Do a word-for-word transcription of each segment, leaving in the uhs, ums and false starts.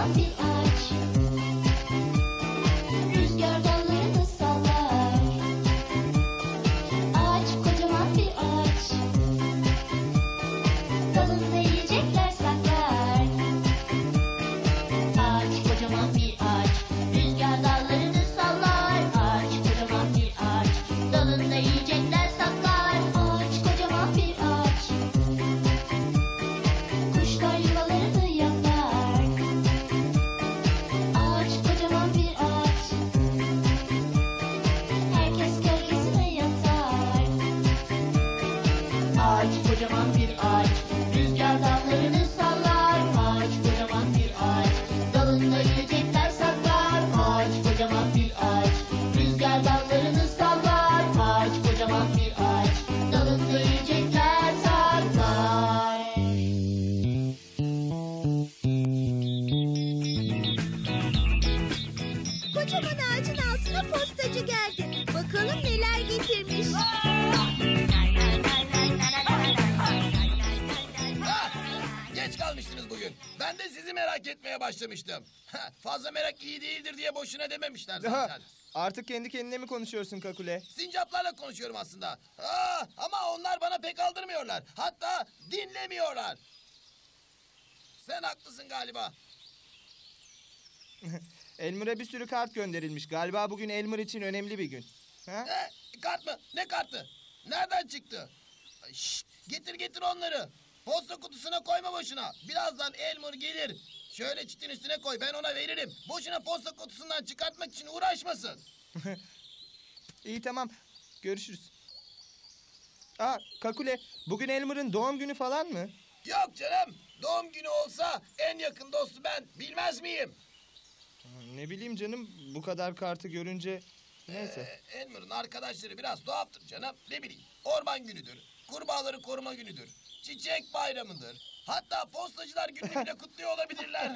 kocaman bir ağaç. Rüzgar dallarını sallar. Ağaç kocaman bir ağaç. Dalında yiyecekler saklar. Ağaç kocaman bir ağaç. Rüzgar dallarını sallar. Ağaç kocaman bir ağaç. Dalında yiyecekler saklar. Ağaç kocaman bir ağaç. Kuşlar yuvalarını yapar. Ağaç kocaman bir ağaç. Herkes gölgesine yatar. Ağaç kocaman bir ağaç. Rüzgar dallarını sallar. Ağaç kocaman bir ağaç. Dalında yiyecekler saklar. Ağaç kocaman bir ağaç. Rüzgar dallarını sallar. Ağaç kocaman bir ağaç. Dalında yiyecekler saklar. Kocaman ağacın altına postacı geldi. Bakalım neler getirmiş. Ah, geç kalmıştınız bugün. Ben de sizi merak etmeye başlamıştım. Ha, fazla merak iyi değildir diye boşuna dememişler zaten. Artık kendi kendine mi konuşuyorsun Kakule? Sincaplarla konuşuyorum aslında. Ah, ama onlar bana pek aldırmıyorlar. Hatta dinlemiyorlar. Sen haklısın galiba. Elmer'e bir sürü kart gönderilmiş. Galiba bugün Elmer için önemli bir gün. Ha? Ne? Kart mı? Ne kartı? Nereden çıktı? Ay, şşt, getir getir onları. Posta kutusuna koyma boşuna. Birazdan Elmer gelir. Şöyle çitin üstüne koy, ben ona veririm. Boşuna posta kutusundan çıkartmak için uğraşmasın. İyi tamam. Görüşürüz. Aa Kakule, bugün Elmer'ın doğum günü falan mı? Yok canım. Doğum günü olsa en yakın dostu ben. Bilmez miyim? Ne bileyim canım, bu kadar kartı görünce... Neyse. Ee, Elmer'ın arkadaşları biraz tuhaftır canım. Ne bileyim. Orman günüdür. Kurbağaları koruma günüdür. Çiçek bayramıdır. Hatta postacılar gününü bile kutluyor olabilirler.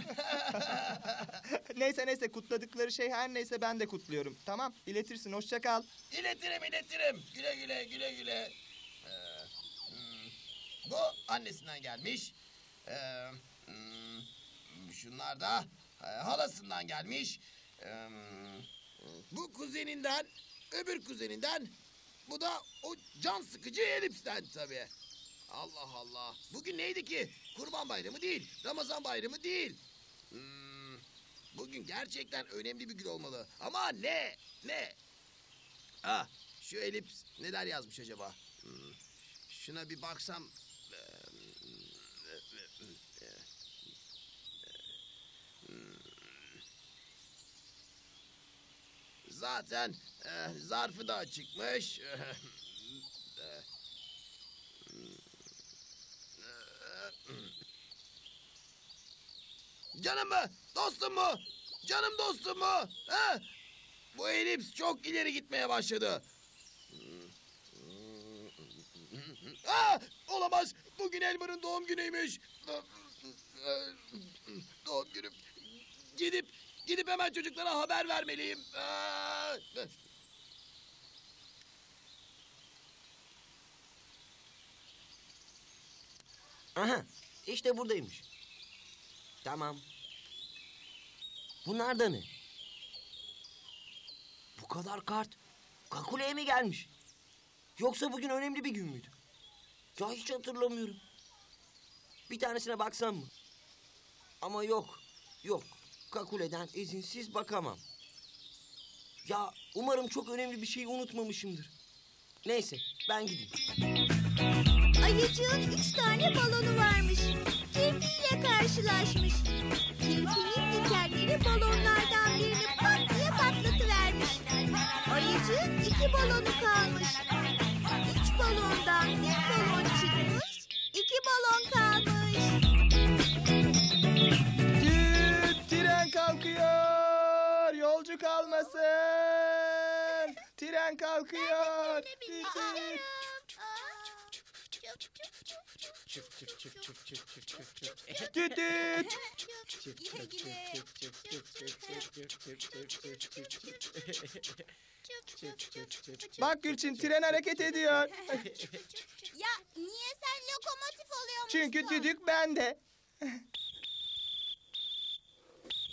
Neyse neyse, kutladıkları şey her neyse ben de kutluyorum. Tamam, iletirsin, hoşça kal. İletirim iletirim. Güle güle güle güle. Ee, hmm, bu annesinden gelmiş. Ee, hmm, şunlar da e, halasından gelmiş. Ee, bu kuzeninden, öbür kuzeninden. Bu da o can sıkıcı elipsten tabii. Allah Allah. Bugün neydi ki? Kurban bayramı değil. Ramazan bayramı değil. Hmm, bugün gerçekten önemli bir gün olmalı. Ama ne? Ne? Ah, şu elips neler yazmış acaba? Hmm, şuna bir baksam. Zaten e, zarfı da çıkmış. Canım mı? Dostum mu? Canım dostum mu? Ha? Bu elips çok ileri gitmeye başladı. Aa, olamaz. Bugün Elmer'ın doğum günüymüş. Doğum günüm. Gidip gidip hemen çocuklara haber vermeliyim. Aa! Aha, işte buradaymış. Tamam. Bunlar da ne? Bu kadar kart Kakule'ye mi gelmiş? Yoksa bugün önemli bir gün müydü? Ya hiç hatırlamıyorum. Bir tanesine baksam mı? Ama yok, yok. Kakule'den izinsiz bakamam. Ya umarım çok önemli bir şeyi unutmamışımdır. Neyse, ben gideyim. Ayıcığın üç tane balonu varmış. Kirpiyle karşılaşmış. Kirpinin dikenleri balonlardan birini pat diye patlatıvermiş. Ayıcığın iki balonu kalmış. Üç balondan bir balon çıkmış. İki balon kalmış. Düt, tren kalkıyor. Yolcu kalmasın. Tren kalkıyor. Düt, düt. Düt, düt. Bak Gülçin, tren hareket ediyor. Ya niye sen lokomotif oluyormuşsun? Çünkü düdük bende.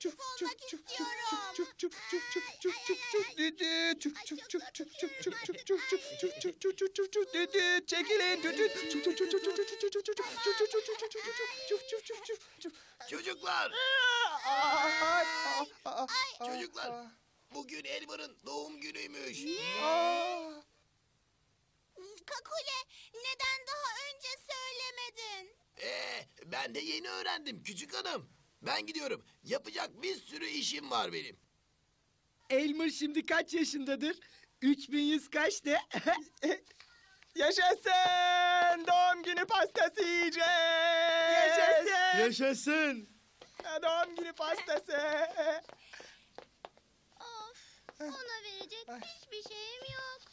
aktif olmak istiyorum. Çekilin. Çocuklar, çocuklar. Bugün Elmer'ın doğum günüymüş. Kakule, neden daha önce söylemedin? Ee, ben de yeni öğrendim küçük hanım. Ben gidiyorum. Yapacak bir sürü işim var benim. Elmer şimdi kaç yaşındadır? üç bin yüz kaç de? Yaşasın! Doğum günü pastası yiyeceğiz! Yaşasın! Yaşasın! Doğum günü pastası! Of, ona verecek hiçbir şeyim yok.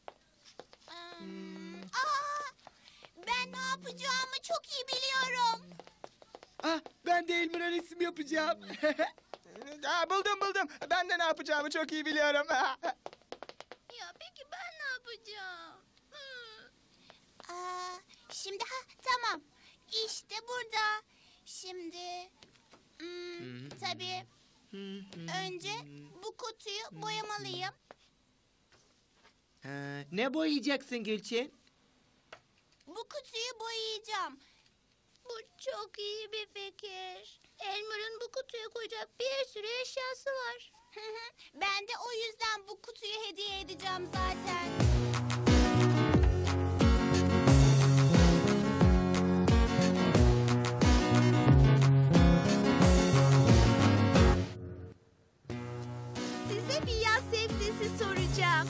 Hmm. Aa, ben ne yapacağımı çok iyi biliyorum. Ah, ben de Elmer'a resim yapacağım. Aa, buldum buldum. Ben de ne yapacağımı çok iyi biliyorum. Ya peki ben ne yapacağım? Aa, şimdi ha tamam. İşte burada. Şimdi hmm, tabii önce bu kutuyu boyamalıyım. Ha, ne boyayacaksın Gülçin? Bu kutuyu boyayacağım. Bu çok iyi bir fikir. Elmer'ın bu kutuya koyacak bir sürü eşyası var. Ben de o yüzden bu kutuyu hediye edeceğim zaten. Size bir yaz sebzesi soracağım.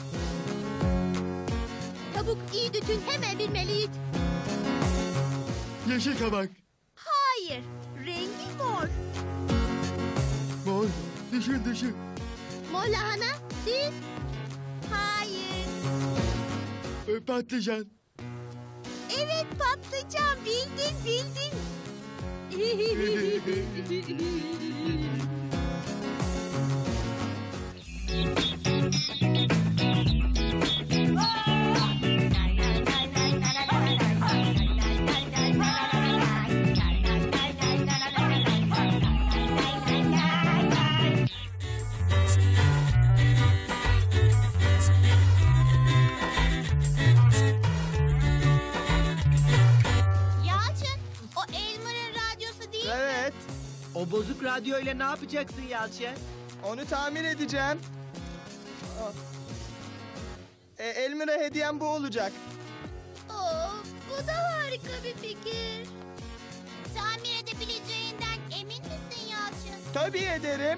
Tavuk iyi dütün hemen bilmeliydi. Yeşil kabak. Hayır, rengi mor. Mor, düşün düşün. Mor lahana değil. Hayır. Ee, Patlıcan. Evet patlıcan bildin bildin. Yalçın, o Elmer'ın radyosu değil mi? Evet. O bozuk radyoyla ne yapacaksın Yalçın? Onu tamir edeceğim. E, Elmer'a hediyem bu olacak. Oo, bu da harika bir fikir. Tamir edebileceğinden emin misin Yalçın? Tabii ederim.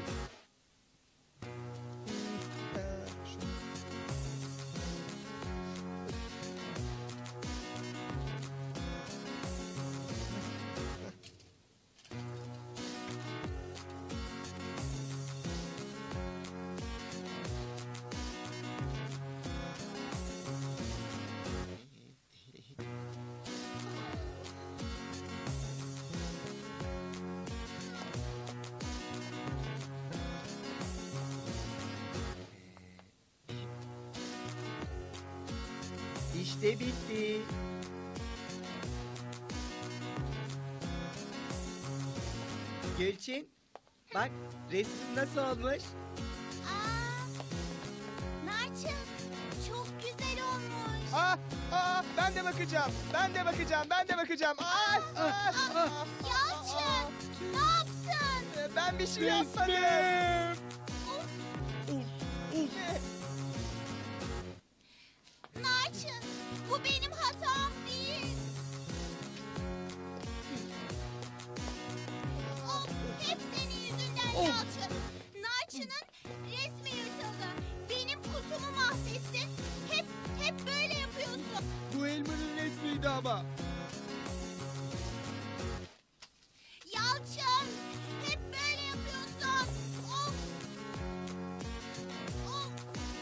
İşte bitti. Gülçin, bak resmin nasıl olmuş? Aa, Narçın, çok güzel olmuş. Aa, aa, ben de bakacağım. Ben de bakacağım. Ben de bakacağım. Aa, aa, aa. Yalçın, ne yaptın? E, Ben bir şey yapmadım. Narçın, bu benim hatam değil. Of, hep senin yüzünden Yalçın. Narçın'ın resmi yırtıldı. Benim kutumu mahvettin. Hep, hep böyle yapıyorsun. Bu Elmer'ın resmiydi ama. Yalçın, hep böyle yapıyorsun. Of. Of.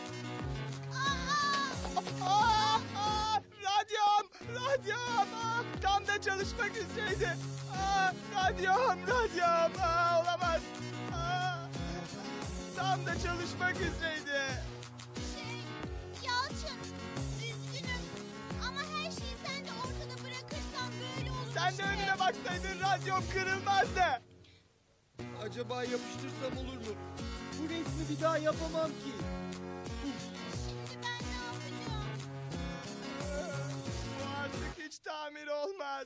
Aa! Aa, aa, radyom, radyom. Aa, tam da çalışmak üzereydi. Aa, radyom, radyom. Aa, olamaz. Aa, tam da çalışmak üzereydi. Şey, Sen de önüne baksaydın radyom kırılmazdı. Acaba yapıştırsam olur mu? Bu resmi bir daha yapamam ki. Şimdi ben ne yapacağım? Bu artık hiç tamir olmaz.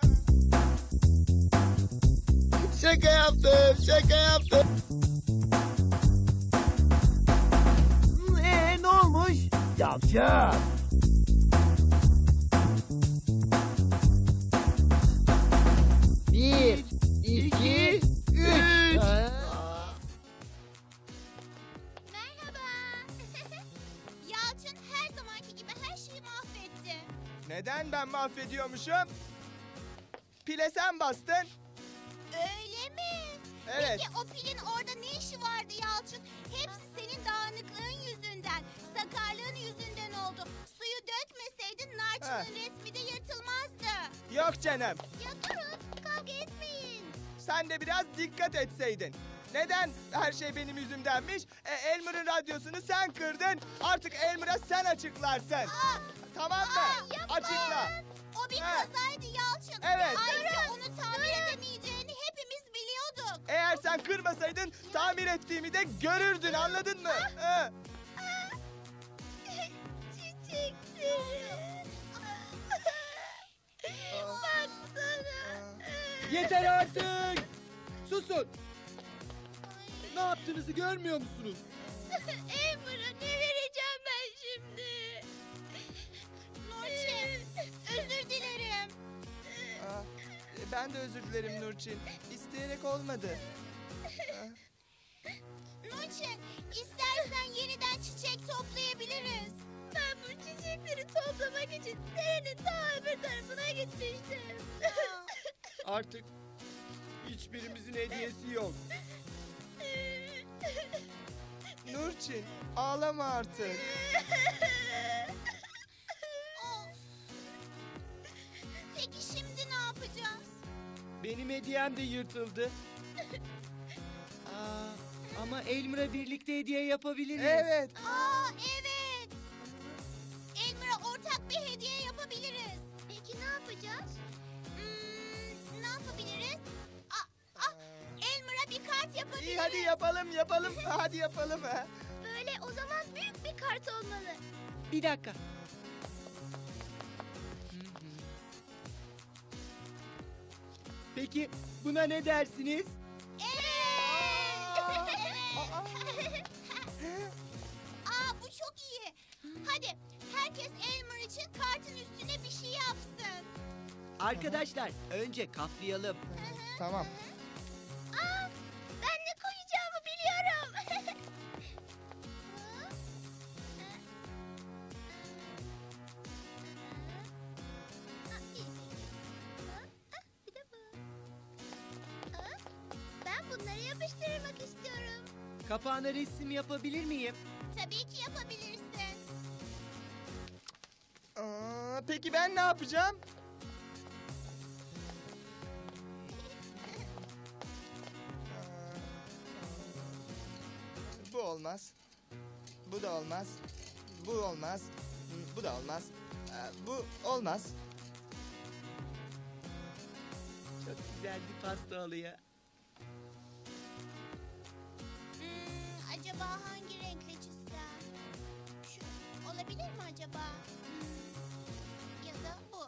Şaka yaptım, şaka yaptım. Ee ne olmuş? Yavşak. Bir, iki, üç. Merhaba. Yalçın her zamanki gibi her şeyi mahvetti. Neden ben mahvediyormuşum? Pile sen bastın. Öyle mi? Evet. Peki o pilin orada ne işi vardı Yalçın? Hepsi senin dağınıklığın yüzünden, sakarlığın yüzünden oldu. Suyu dökmeseydin Narçın'ın resmi de yırtılmazdı. Yok canım. Ya durun, kavga etmeyin. Sen de biraz dikkat etseydin. Neden her şey benim yüzümdenmiş? E, Elmer'ın radyosunu sen kırdın. Artık Elmer'a sen açıklarsın. Aa, Tamam mı? aa, yapma. Açıkla. O bir Ha. kazaydı Yalçın. Evet. Ayrıca onu tamir edemeyeceğini hepimiz biliyorduk. Eğer sen kırmasaydın tamir ettiğimi de görürdün, anladın mı? Ha. Çiçeklerim. Baksana. Yeter artık. Susun. Ne yaptığınızı görmüyor musunuz? Elmer'a ne vereceğim ben şimdi? Nurçin, özür dilerim. Aa, e, ben de özür dilerim Nurçin. İsteyerek olmadı. Nurçin, istersen yeniden çiçek toplayabiliriz. Ben bu çiçekleri toplamak için derenin ta öbür tarafına gitmiştim. Artık hiçbirimizin hediyesi yok. Nurçin, ağlama artık. Of. Peki şimdi ne yapacağız? Benim hediyem de yırtıldı. Aa, ama Elmer'a birlikte hediye yapabiliriz. Evet. Aa evet. Elmer'a ortak bir hediye yapabiliriz. Peki ne yapacağız? Hmm, ne yapabiliriz? Aa, aa, Elmer'a bir kart yapabiliriz. İyi hadi yapalım yapalım. Hadi yapalım ha. Böyle o zaman büyük bir kart olmalı. Bir dakika. Peki buna ne dersiniz? Evet. Aa. Aa bu çok iyi. Hadi herkes Elmer için kartın üstüne bir şey yapsın. Arkadaşlar önce kaplayalım. Tamam. Aa, ben ne koyacağımı biliyorum. Bir de bu. Ben bunları yapıştırmak istiyorum. Kapağına resim yapabilir miyim? Tabii ki yapabilirsin. Aa, peki ben ne yapacağım? Bu olmaz. Bu da olmaz. Bu olmaz. Bu da olmaz. Ee, Bu olmaz. Çok güzel bir pasta alıyor. Hmm, acaba hangi renkle çizsem? Şu olabilir mi acaba? Hmm, ya da bu.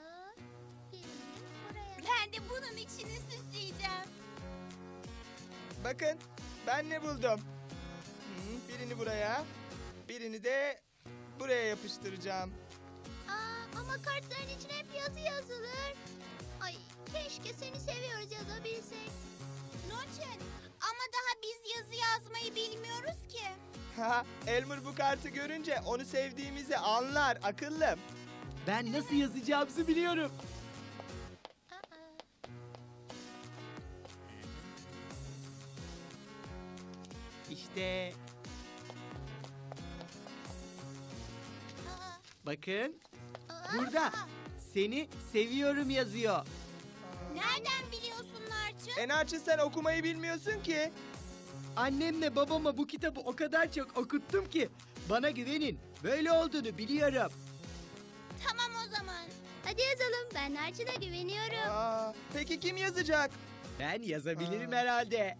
Ben de bunun içini süsleyeceğim. Bakın ben ne buldum. Hı, birini buraya, birini de buraya yapıştıracağım. Aa, ama kartların içine hep yazı yazılır. Ay keşke seni seviyoruz yazabilsek. Nurçin ama daha biz yazı yazmayı bilmiyoruz ki. Ha, Elmer bu kartı görünce onu sevdiğimizi anlar akıllım. Ben nasıl yazacağımızı biliyorum. İşte Aa, bakın aa, burada aa. seni seviyorum yazıyor. Nereden biliyorsun Narçın? Enarçı sen okumayı bilmiyorsun ki. Annemle babama bu kitabı o kadar çok okuttum ki bana güvenin. Böyle olduğunu biliyorum. Tamam o zaman. Hadi yazalım. Ben Narçın'a güveniyorum. Aa, peki kim yazacak? Ben yazabilirim Aa. herhalde.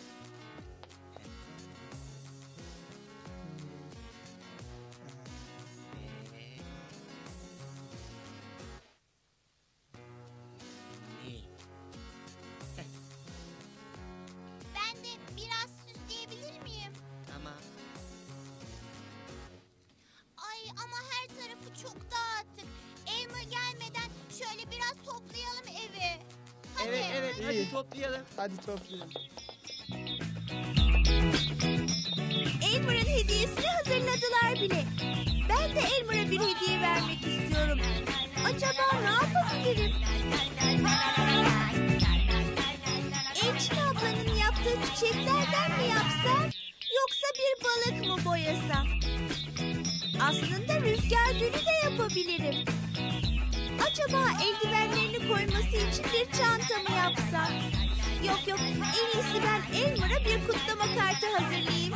Ben de biraz süsleyebilir miyim? Tamam. Ay ama her tarafı çok dağıttık. Elmer gelmeden şöyle biraz toplayalım evi. Hadi. Evet evet İyi. hadi toplayalım. Hadi toplayalım. Elmer'ın hediyesini hazırladılar bile. Ben de Elmer'a bir hediye vermek istiyorum. Acaba ne yapabilirim? Elçin ablanın yaptığı çiçeklerden mi yapsam? Yoksa bir balık mı boyasam? Aslında rüzgar gülü de yapabilirim. Acaba eldivenlerini koyması için bir çanta mı yapsam? Yok yok, en iyisi ben Elmer'a bir kutlama kartı hazırlayayım.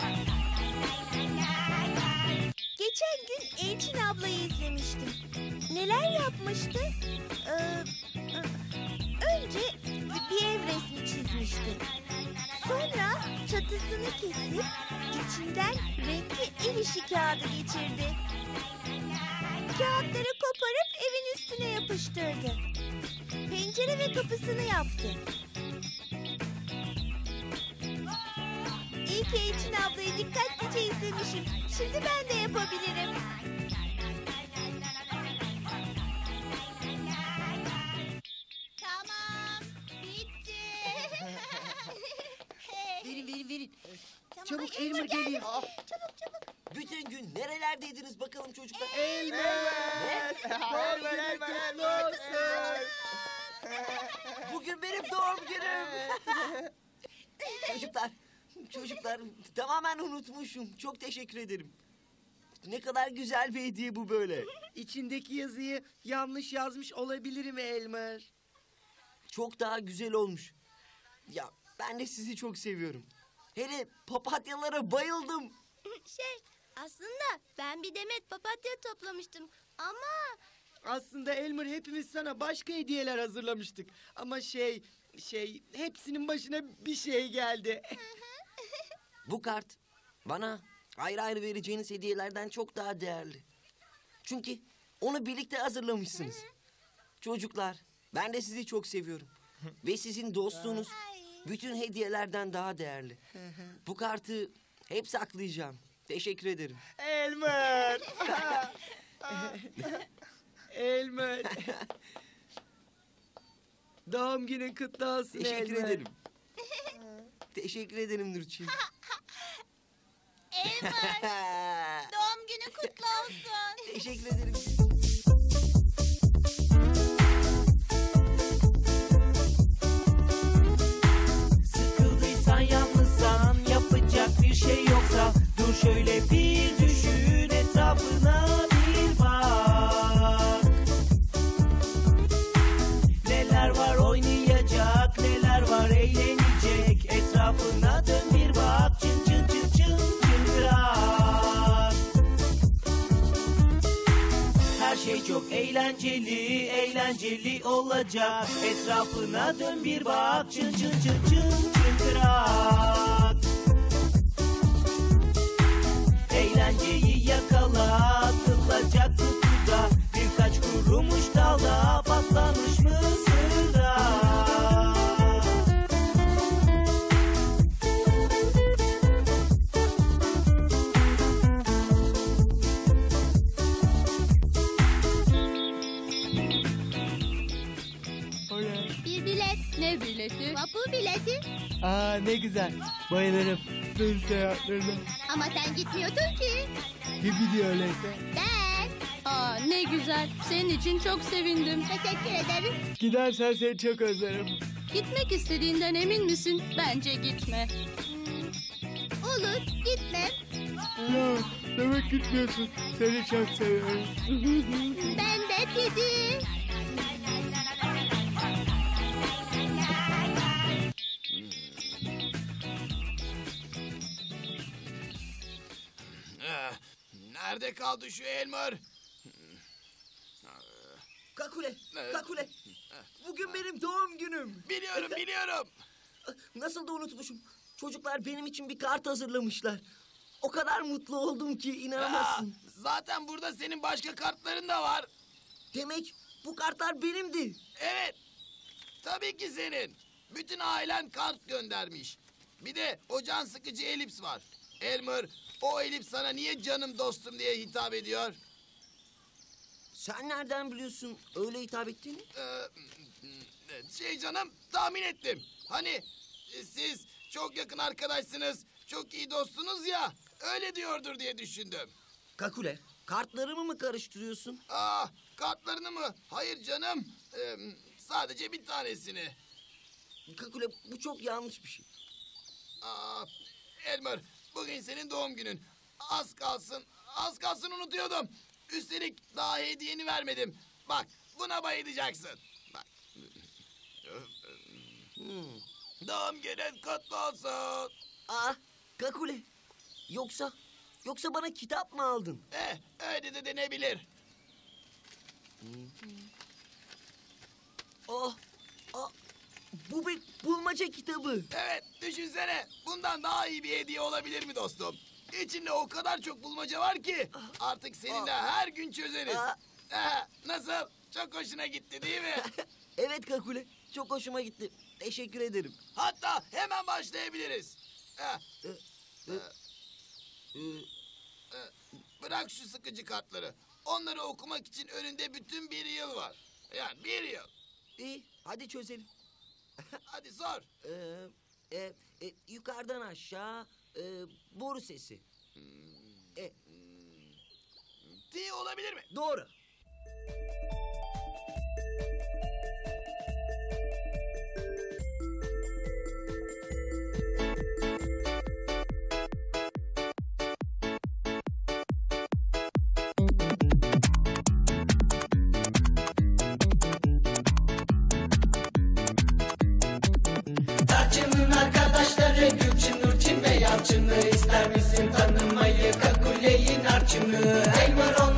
Geçen gün Elçin ablayı izlemiştim. Neler yapmıştı? Ee, önce bir ev resmi çizmişti. Sonra çatısını kesip içinden renkli el işi kağıdı geçirdi. Kağıtları koparıp evin üstüne yapıştırdı. Pencere ve kapısını yaptı. İyi ki Elçin ablayı dikkatlice izlemişim. Şimdi ben de yapabilirim. Tamam, bitti. Verin verin verin. Tamam, Çabuk, ay, Elmer geldi. geliyor. Çabuk çabuk. Bütün gün nerelerdeydiniz bakalım çocuklar? Elmer. Elmer, Elmer, Elmer. Bugün benim doğum günüm. Çocuklar, çocuklar tamamen unutmuşum. Çok teşekkür ederim. Ne kadar güzel bir hediye bu böyle. İçindeki yazıyı yanlış yazmış olabilirim Elmer. Çok daha güzel olmuş. Ya ben de sizi çok seviyorum. Hele papatyalara bayıldım. Şey, aslında ben bir demet papatya toplamıştım. Ama Aslında Elmer hepimiz sana başka hediyeler hazırlamıştık. Ama şey, şey hepsinin başına bir şey geldi. Bu kart bana ayrı ayrı vereceğiniz hediyelerden çok daha değerli. Çünkü onu birlikte hazırlamışsınız. Çocuklar, ben de sizi çok seviyorum. Ve sizin dostluğunuz bütün hediyelerden daha değerli. Bu kartı hep saklayacağım. Teşekkür ederim. Elmer. Elmer. Doğum günün kutlu olsun Teşekkür Elmer. ederim. Teşekkür ederim Nurçin. Elmer, doğum günün kutlu olsun. Teşekkür ederim. Sıkıldıysan yalnızsan yapacak bir şey yoksa dur şöyle bir düşün etrafına bir bak. Neler var oynayacak neler var eğlenecek etrafına dön bir bak çın çın çın çın çıngırak. Her şey çok eğlenceli, eğlenceli olacak. Etrafına dön bir bak, çın çın çın çın çıngırak. Eğlenceyi yakala, atılacak kutuda. Birkaç kurumuş dalda, patlamış mısırda. Bir bilet. Ne bileti? Vapur bileti. Aa ne güzel. Bayılırım. Tüm seyahatlerine. Ama sen gitmiyordun ki. Kim gidiyor öyleyse? Ben. Aa ne güzel. Senin için çok sevindim. Teşekkür ederim. Gidersen seni çok özlerim. Gitmek istediğinden emin misin? Bence gitme. Olur, gitme. Ya demek gitmiyorsun. Seni çok seviyorum. Ben de Teddy. Eh, Nerede kaldı şu Elmer? Kakule, Kakule. Bugün benim doğum günüm. Biliyorum, biliyorum. Nasıl da unutmuşum. Çocuklar benim için bir kart hazırlamışlar. O kadar mutlu oldum ki Aa, inanamazsın. zaten burada senin başka kartların da var. Demek bu kartlar benimdi. Evet. Tabii ki senin. Bütün ailen kart göndermiş. Bir de o can sıkıcı elips var. Elmer, o elips sana niye canım dostum diye hitap ediyor? Sen nereden biliyorsun öyle hitap ettiğini? Ee, şey canım, tahmin ettim. Hani e, siz çok yakın arkadaşsınız, çok iyi dostsunuz ya. Öyle diyordur diye düşündüm. Kakule, kartlarımı mı karıştırıyorsun? Aa, kartlarını mı? Hayır canım. Ee, sadece bir tanesini. Kakule, bu çok yanlış bir şey. Aa, Elmer, bugün senin doğum günün. Az kalsın, az kalsın unutuyordum. Üstelik daha hediyeni vermedim. Bak, buna bayılacaksın. Bak. Hmm. Doğum günün kutlu olsun. Aa, Kakule. Yoksa, yoksa bana kitap mı aldın? Eh, öyle de denebilir. Oh, oh, bu bir bulmaca kitabı. Evet, düşünsene. Bundan daha iyi bir hediye olabilir mi dostum? İçinde o kadar çok bulmaca var ki artık seninle her gün çözeriz. Aa. Eh, nasıl? Çok hoşuna gitti değil mi? Evet Kakule, çok hoşuma gitti. Teşekkür ederim. Hatta hemen başlayabiliriz. Eh, Ee, e, e, eh, bırak şu sıkıcı kartları. Onları okumak için önünde bütün bir yıl var. Yani bir yıl. iyi, hadi çözelim. Hadi sor. Ee, e, e, yukarıdan aşağı, e, boru sesi. E, T olabilir mi? doğru. Tarçının arkadaşları Gülçin, Nurçin ve Yalçın'ı ister misin tanımayı? Kakule'yi, Narçın'ı, Elmer